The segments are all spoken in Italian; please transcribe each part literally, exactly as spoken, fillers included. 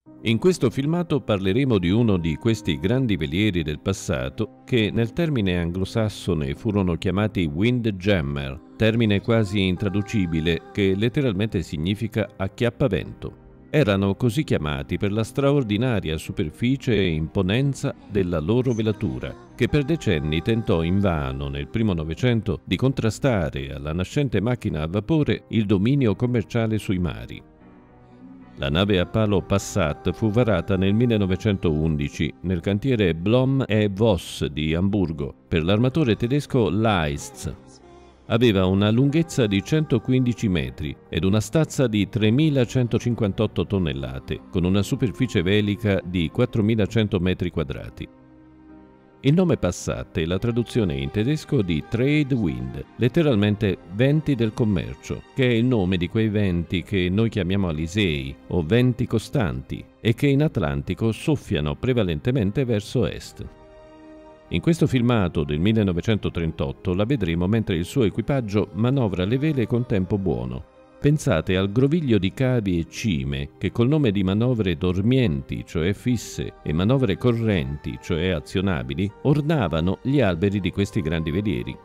In questo filmato parleremo di uno di questi grandi velieri del passato che nel termine anglosassone furono chiamati Windjammer, termine quasi intraducibile che letteralmente significa acchiappavento. Erano così chiamati per la straordinaria superficie e imponenza della loro velatura, che per decenni tentò invano nel primo Novecento di contrastare alla nascente macchina a vapore il dominio commerciale sui mari. La nave a palo Passat fu varata nel millenovecentoundici nel cantiere Blohm e Voss di Amburgo per l'armatore tedesco Leitz. Aveva una lunghezza di centoquindici metri ed una stazza di tremilacentocinquantotto tonnellate, con una superficie velica di quattromilacento metri quadrati. Il nome Passat è la traduzione in tedesco di Trade Wind, letteralmente venti del commercio, che è il nome di quei venti che noi chiamiamo alisei o venti costanti e che in Atlantico soffiano prevalentemente verso est. In questo filmato del millenovecentotrentotto la vedremo mentre il suo equipaggio manovra le vele con tempo buono. Pensate al groviglio di cavi e cime che col nome di manovre dormienti, cioè fisse, e manovre correnti, cioè azionabili, ornavano gli alberi di questi grandi velieri.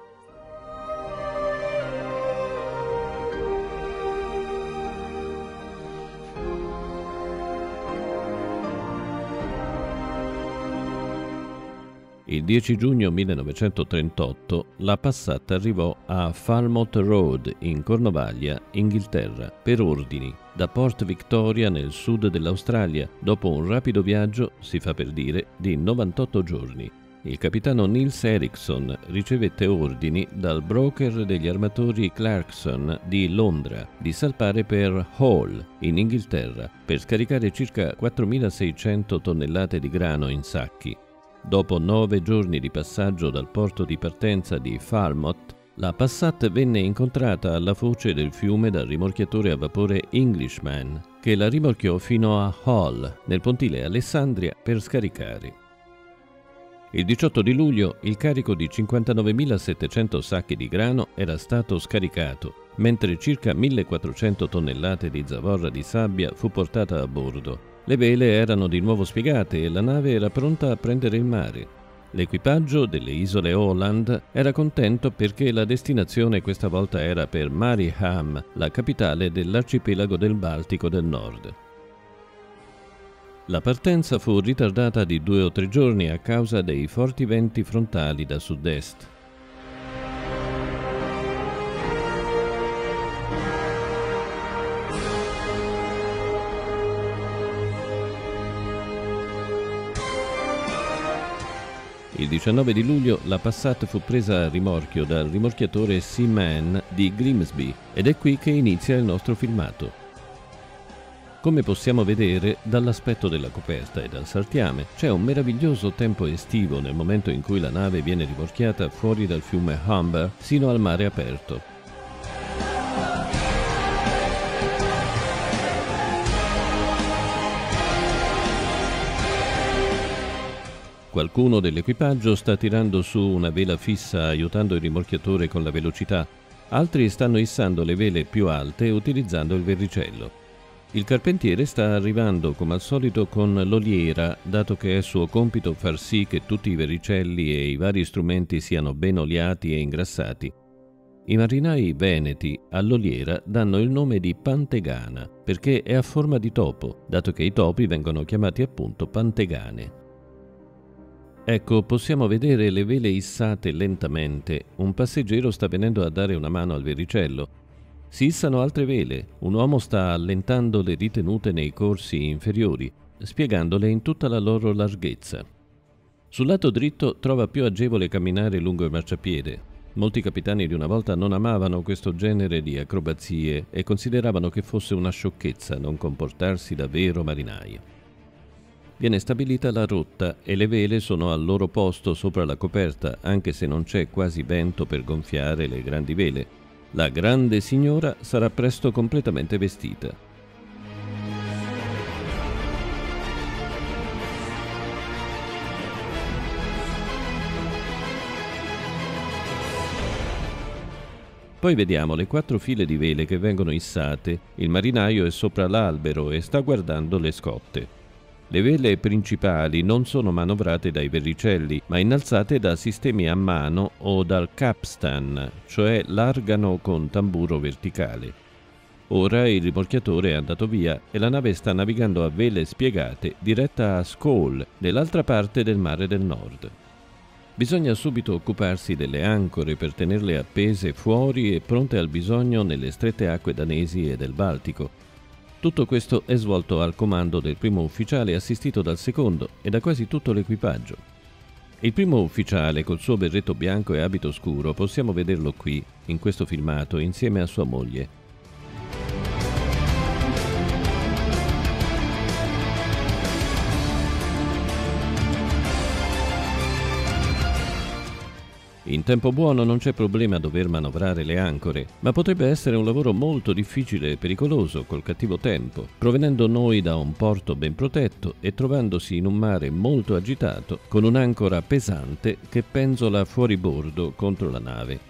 Il dieci giugno millenovecentotrentotto la Passat arrivò a Falmouth Road in Cornovaglia, Inghilterra, per ordini, da Port Victoria nel sud dell'Australia, dopo un rapido viaggio, si fa per dire, di novantotto giorni. Il capitano Niels Eriksson ricevette ordini dal broker degli armatori Clarkson di Londra di salpare per Hull, in Inghilterra, per scaricare circa quattromilaseicento tonnellate di grano in sacchi. Dopo nove giorni di passaggio dal porto di partenza di Falmouth, la Passat venne incontrata alla foce del fiume dal rimorchiatore a vapore Englishman, che la rimorchiò fino a Hull, nel pontile Alessandria, per scaricare. Il diciotto di luglio il carico di cinquantanovemilasettecento sacchi di grano era stato scaricato, mentre circa millequattrocento tonnellate di zavorra di sabbia fu portata a bordo. Le vele erano di nuovo spiegate e la nave era pronta a prendere il mare. L'equipaggio delle isole Åland era contento perché la destinazione questa volta era per Mariehamn, la capitale dell'arcipelago del Baltico del Nord. La partenza fu ritardata di due o tre giorni a causa dei forti venti frontali da sud-est. Il diciannove di luglio la Passat fu presa a rimorchio dal rimorchiatore Seaman di Grimsby ed è qui che inizia il nostro filmato. Come possiamo vedere dall'aspetto della coperta e dal saltiame, c'è un meraviglioso tempo estivo nel momento in cui la nave viene rimorchiata fuori dal fiume Humber sino al mare aperto. Qualcuno dell'equipaggio sta tirando su una vela fissa aiutando il rimorchiatore con la velocità, altri stanno issando le vele più alte utilizzando il verricello. Il carpentiere sta arrivando come al solito con l'oliera, dato che è suo compito far sì che tutti i verricelli e i vari strumenti siano ben oliati e ingrassati. I marinai veneti all'oliera danno il nome di pantegana perché è a forma di topo, dato che i topi vengono chiamati appunto pantegane. Ecco, possiamo vedere le vele issate lentamente. Un passeggero sta venendo a dare una mano al verricello. Si issano altre vele. Un uomo sta allentando le ritenute nei corsi inferiori, spiegandole in tutta la loro larghezza. Sul lato dritto trova più agevole camminare lungo il marciapiede. Molti capitani di una volta non amavano questo genere di acrobazie e consideravano che fosse una sciocchezza non comportarsi da vero marinaio. Viene stabilita la rotta e le vele sono al loro posto sopra la coperta, anche se non c'è quasi vento per gonfiare le grandi vele. La grande signora sarà presto completamente vestita. Poi vediamo le quattro file di vele che vengono issate. Il marinaio è sopra l'albero e sta guardando le scotte. Le vele principali non sono manovrate dai verricelli, ma innalzate da sistemi a mano o dal capstan, cioè l'argano con tamburo verticale. Ora il rimorchiatore è andato via e la nave sta navigando a vele spiegate diretta a Scaul, nell'altra parte del mare del nord. Bisogna subito occuparsi delle ancore per tenerle appese fuori e pronte al bisogno nelle strette acque danesi e del Baltico. Tutto questo è svolto al comando del primo ufficiale assistito dal secondo e da quasi tutto l'equipaggio. Il primo ufficiale col suo berretto bianco e abito scuro possiamo vederlo qui, in questo filmato, insieme a sua moglie. In tempo buono non c'è problema a dover manovrare le ancore, ma potrebbe essere un lavoro molto difficile e pericoloso col cattivo tempo, provenendo noi da un porto ben protetto e trovandosi in un mare molto agitato con un'ancora pesante che penzola fuori bordo contro la nave.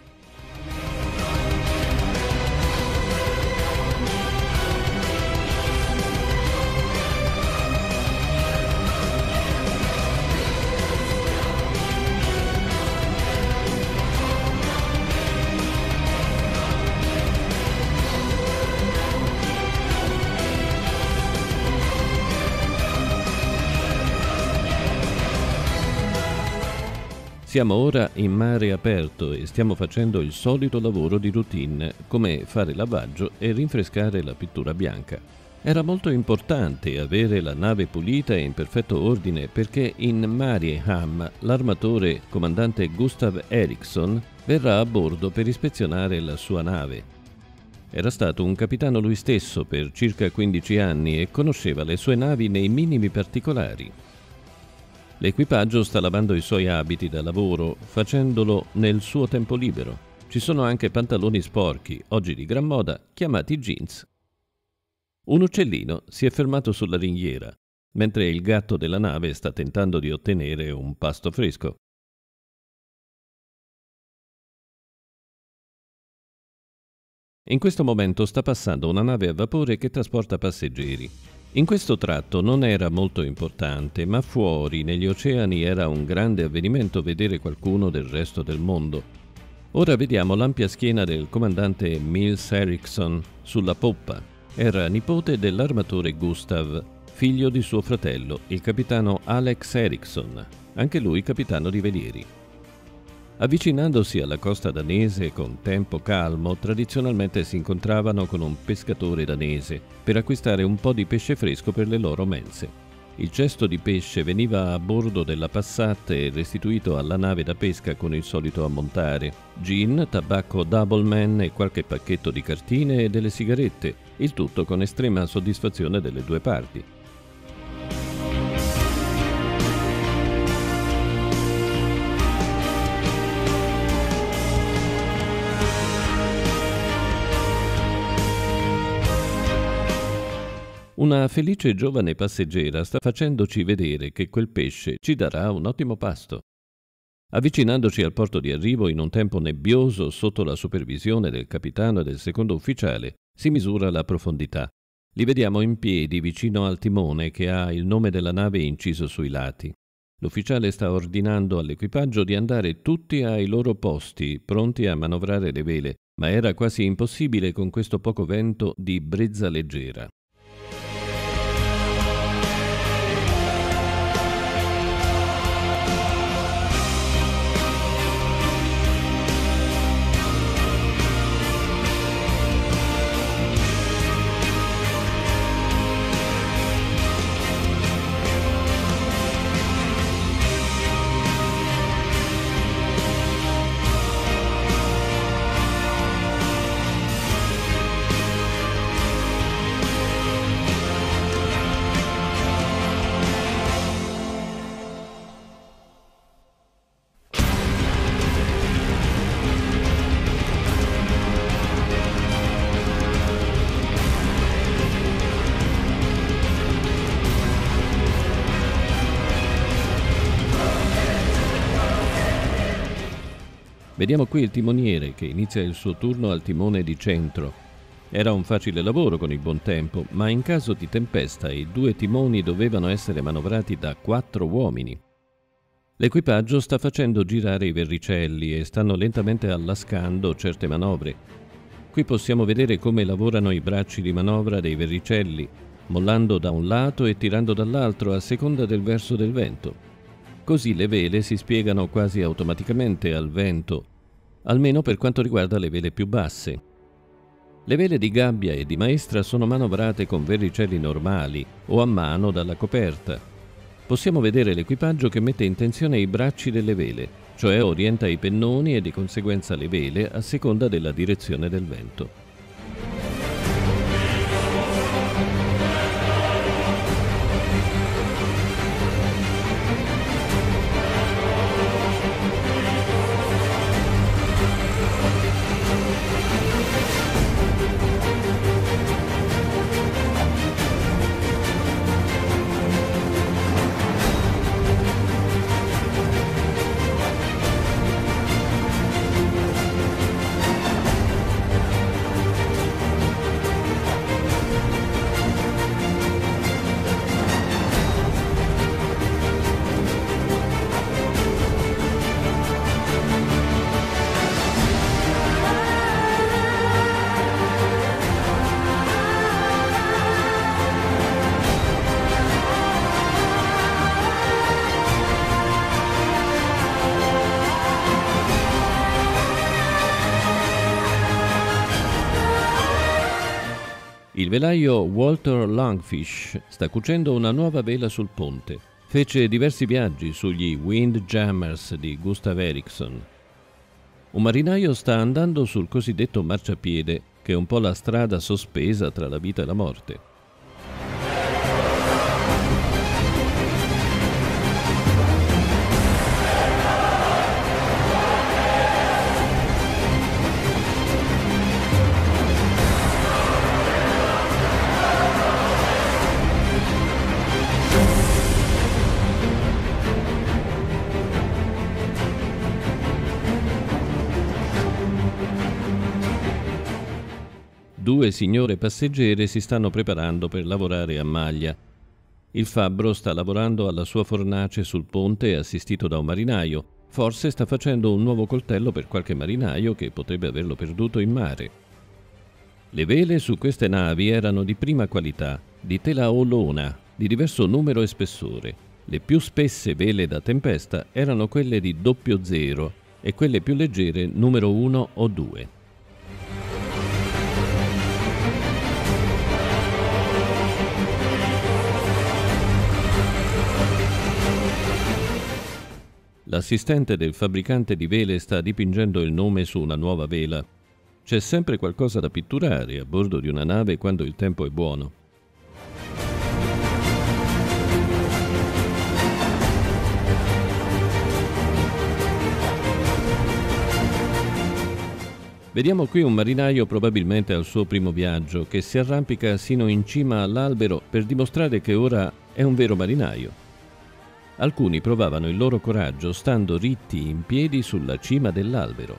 Siamo ora in mare aperto e stiamo facendo il solito lavoro di routine, come fare lavaggio e rinfrescare la pittura bianca. Era molto importante avere la nave pulita e in perfetto ordine perché in Mariehamn l'armatore comandante Gustav Eriksson verrà a bordo per ispezionare la sua nave. Era stato un capitano lui stesso per circa quindici anni e conosceva le sue navi nei minimi particolari. L'equipaggio sta lavando i suoi abiti da lavoro, facendolo nel suo tempo libero. Ci sono anche pantaloni sporchi, oggi di gran moda, chiamati jeans. Un uccellino si è fermato sulla ringhiera, mentre il gatto della nave sta tentando di ottenere un pasto fresco. In questo momento sta passando una nave a vapore che trasporta passeggeri. In questo tratto non era molto importante, ma fuori, negli oceani, era un grande avvenimento vedere qualcuno del resto del mondo. Ora vediamo l'ampia schiena del comandante Mills Eriksson sulla poppa. Era nipote dell'armatore Gustav, figlio di suo fratello, il capitano Alex Eriksson, anche lui capitano di velieri. Avvicinandosi alla costa danese con tempo calmo, tradizionalmente si incontravano con un pescatore danese per acquistare un po' di pesce fresco per le loro mense. Il cesto di pesce veniva a bordo della Passat e restituito alla nave da pesca con il solito ammontare: gin, tabacco Doubleman e qualche pacchetto di cartine e delle sigarette, il tutto con estrema soddisfazione delle due parti. Una felice giovane passeggera sta facendoci vedere che quel pesce ci darà un ottimo pasto. Avvicinandoci al porto di arrivo in un tempo nebbioso, sotto la supervisione del capitano e del secondo ufficiale, si misura la profondità. Li vediamo in piedi vicino al timone che ha il nome della nave inciso sui lati. L'ufficiale sta ordinando all'equipaggio di andare tutti ai loro posti, pronti a manovrare le vele, ma era quasi impossibile con questo poco vento di brezza leggera. Vediamo qui il timoniere che inizia il suo turno al timone di centro. Era un facile lavoro con il buon tempo, ma in caso di tempesta i due timoni dovevano essere manovrati da quattro uomini. L'equipaggio sta facendo girare i verricelli e stanno lentamente allascando certe manovre. Qui possiamo vedere come lavorano i bracci di manovra dei verricelli, mollando da un lato e tirando dall'altro a seconda del verso del vento. Così le vele si spiegano quasi automaticamente al vento, almeno per quanto riguarda le vele più basse. Le vele di gabbia e di maestra sono manovrate con verricelli normali o a mano dalla coperta. Possiamo vedere l'equipaggio che mette in tensione i bracci delle vele, cioè orienta i pennoni e di conseguenza le vele a seconda della direzione del vento. Il velaio Walter Longfish sta cucendo una nuova vela sul ponte. Fece diversi viaggi sugli Windjammers di Gustav Ericsson. Un marinaio sta andando sul cosiddetto marciapiede, che è un po' la strada sospesa tra la vita e la morte. Due signore passeggere si stanno preparando per lavorare a maglia. Il fabbro sta lavorando alla sua fornace sul ponte assistito da un marinaio. Forse sta facendo un nuovo coltello per qualche marinaio che potrebbe averlo perduto in mare. Le vele su queste navi erano di prima qualità, di tela olona, di diverso numero e spessore. Le più spesse vele da tempesta erano quelle di doppio zero e quelle più leggere numero uno o due. L'assistente del fabbricante di vele sta dipingendo il nome su una nuova vela. C'è sempre qualcosa da pitturare a bordo di una nave quando il tempo è buono. Vediamo qui un marinaio probabilmente al suo primo viaggio che si arrampica sino in cima all'albero per dimostrare che ora è un vero marinaio. Alcuni provavano il loro coraggio stando ritti in piedi sulla cima dell'albero.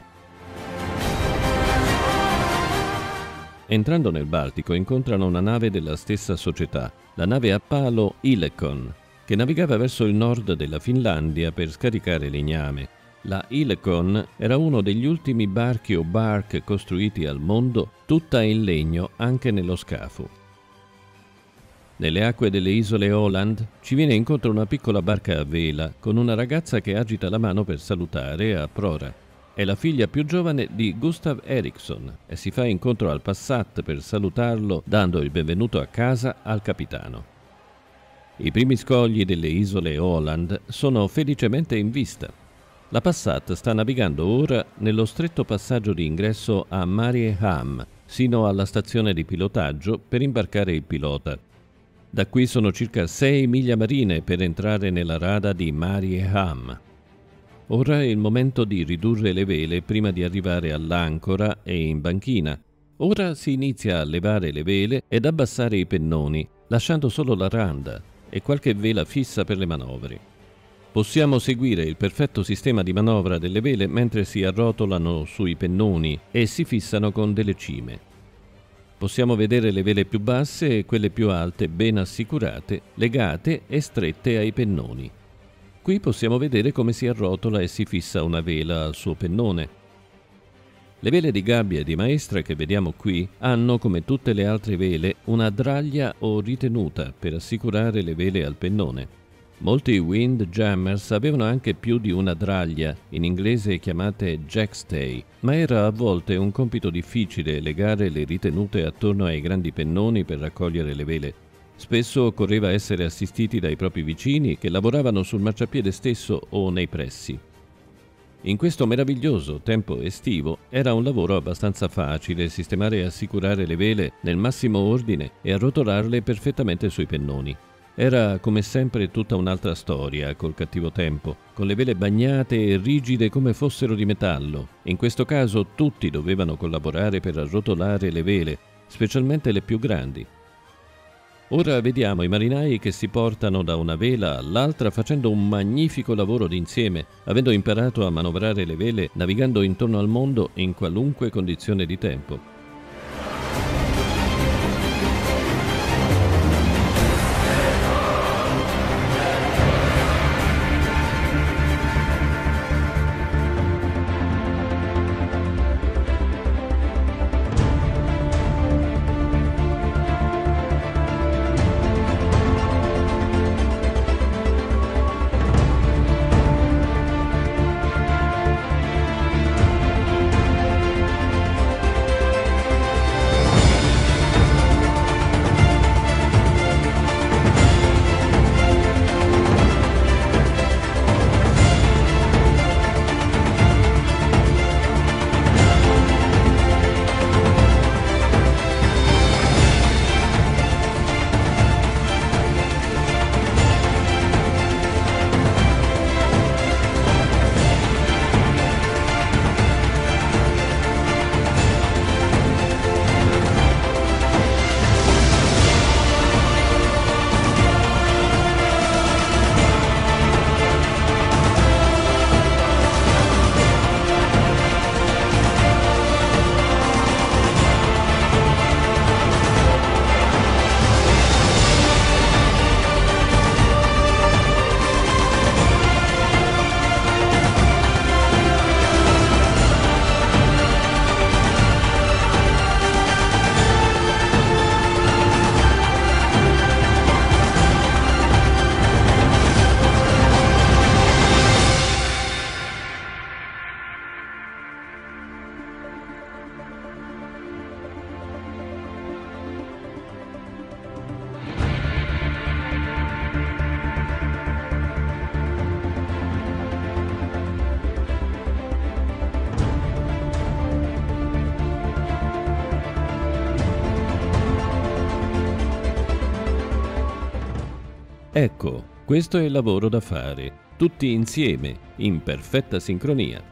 Entrando nel Baltico incontrano una nave della stessa società, la nave a palo Ilekon, che navigava verso il nord della Finlandia per scaricare legname. La Ilekon era uno degli ultimi barchi o bark costruiti al mondo, tutta in legno anche nello scafo. Nelle acque delle isole Åland ci viene incontro una piccola barca a vela con una ragazza che agita la mano per salutare a prora. È la figlia più giovane di Gustav Ericsson e si fa incontro al Passat per salutarlo dando il benvenuto a casa al capitano. I primi scogli delle isole Åland sono felicemente in vista. La Passat sta navigando ora nello stretto passaggio di ingresso a Mariehamn sino alla stazione di pilotaggio per imbarcare il pilota. Da qui sono circa sei miglia marine per entrare nella rada di Mariehamn. Ora è il momento di ridurre le vele prima di arrivare all'ancora e in banchina. Ora si inizia a levare le vele ed abbassare i pennoni, lasciando solo la randa e qualche vela fissa per le manovre. Possiamo seguire il perfetto sistema di manovra delle vele mentre si arrotolano sui pennoni e si fissano con delle cime. Possiamo vedere le vele più basse e quelle più alte ben assicurate, legate e strette ai pennoni. Qui possiamo vedere come si arrotola e si fissa una vela al suo pennone. Le vele di gabbia e di maestra che vediamo qui hanno, come tutte le altre vele, una draglia o ritenuta per assicurare le vele al pennone. Molti windjammers avevano anche più di una draglia, in inglese chiamate jackstay, ma era a volte un compito difficile legare le ritenute attorno ai grandi pennoni per raccogliere le vele. Spesso occorreva essere assistiti dai propri vicini che lavoravano sul marciapiede stesso o nei pressi. In questo meraviglioso tempo estivo era un lavoro abbastanza facile sistemare e assicurare le vele nel massimo ordine e arrotolarle perfettamente sui pennoni. Era come sempre tutta un'altra storia col cattivo tempo, con le vele bagnate e rigide come fossero di metallo. In questo caso tutti dovevano collaborare per arrotolare le vele, specialmente le più grandi. Ora vediamo i marinai che si portano da una vela all'altra facendo un magnifico lavoro d'insieme, avendo imparato a manovrare le vele navigando intorno al mondo in qualunque condizione di tempo. Ecco, questo è il lavoro da fare, tutti insieme, in perfetta sincronia.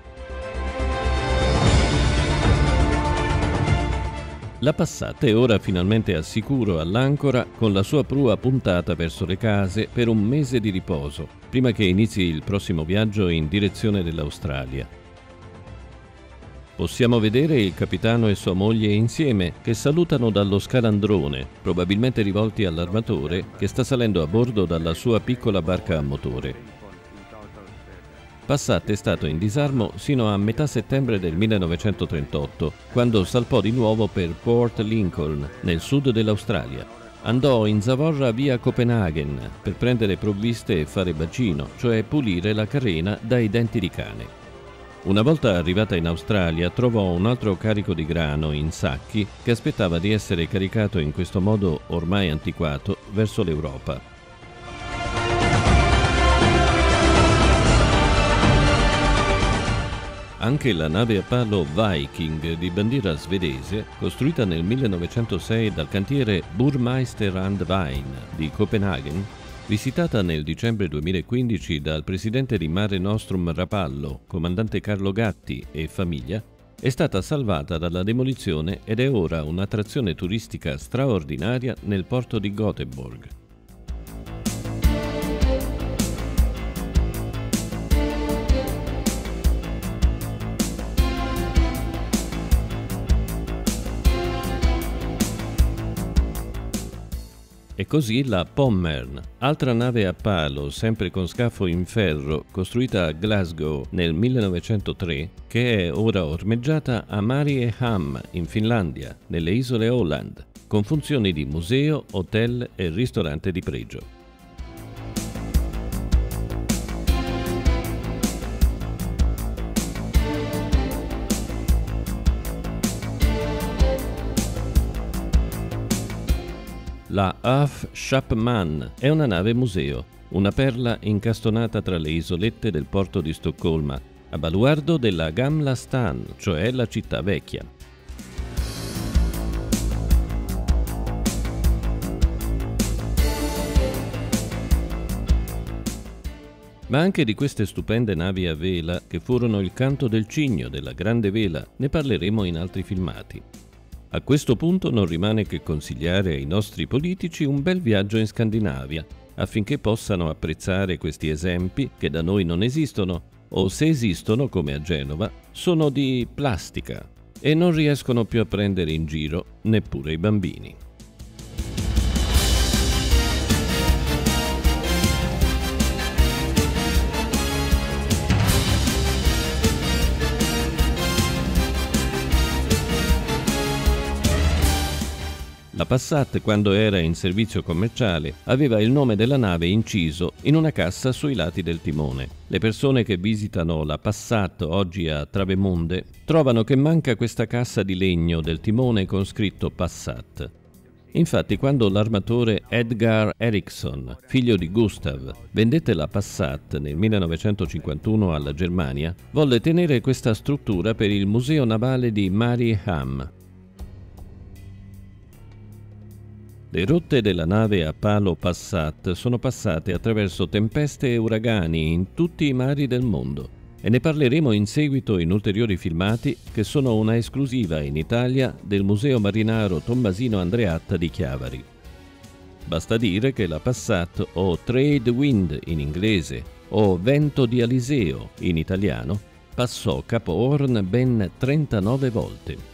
La Passat è ora finalmente al sicuro all'ancora con la sua prua puntata verso le case per un mese di riposo, prima che inizi il prossimo viaggio in direzione dell'Australia. Possiamo vedere il capitano e sua moglie insieme che salutano dallo scalandrone, probabilmente rivolti all'armatore che sta salendo a bordo dalla sua piccola barca a motore. Passat è stato in disarmo sino a metà settembre del millenovecentotrentotto, quando salpò di nuovo per Port Lincoln, nel sud dell'Australia. Andò in zavorra via Copenaghen per prendere provviste e fare bacino, cioè pulire la carena dai denti di cane. Una volta arrivata in Australia trovò un altro carico di grano in sacchi che aspettava di essere caricato in questo modo ormai antiquato verso l'Europa. Anche la nave a palo Viking di bandiera svedese, costruita nel millenovecentosei dal cantiere Burmeister and Vine di Copenaghen, visitata nel dicembre duemilaquindici dal presidente di Mare Nostrum Rapallo, comandante Carlo Gatti e famiglia, è stata salvata dalla demolizione ed è ora un'attrazione turistica straordinaria nel porto di Göteborg. così la Pommern, altra nave a palo, sempre con scafo in ferro, costruita a Glasgow nel millenovecentotre, che è ora ormeggiata a Mariehamn, in Finlandia, nelle isole Åland, con funzioni di museo, hotel e ristorante di pregio. La Af Chapman è una nave museo, una perla incastonata tra le isolette del porto di Stoccolma, a baluardo della Gamla stan, cioè la città vecchia. Ma anche di queste stupende navi a vela che furono il canto del cigno della Grande Vela ne parleremo in altri filmati. A questo punto non rimane che consigliare ai nostri politici un bel viaggio in Scandinavia, affinché possano apprezzare questi esempi che da noi non esistono, o se esistono, come a Genova, sono di plastica e non riescono più a prendere in giro neppure i bambini. La Passat, quando era in servizio commerciale, aveva il nome della nave inciso in una cassa sui lati del timone. Le persone che visitano la Passat oggi a Travemünde trovano che manca questa cassa di legno del timone con scritto Passat. Infatti, quando l'armatore Edgar Eriksson, figlio di Gustav, vendette la Passat nel millenovecentocinquantuno alla Germania, volle tenere questa struttura per il Museo Navale di Mariehamn. Le rotte della nave a palo Passat sono passate attraverso tempeste e uragani in tutti i mari del mondo e ne parleremo in seguito in ulteriori filmati che sono una esclusiva in Italia del Museo Marinaro Tommasino Andreatta di Chiavari. Basta dire che la Passat, o Trade Wind in inglese o Vento di Aliseo in italiano, passò Capo Horn ben trentanove volte.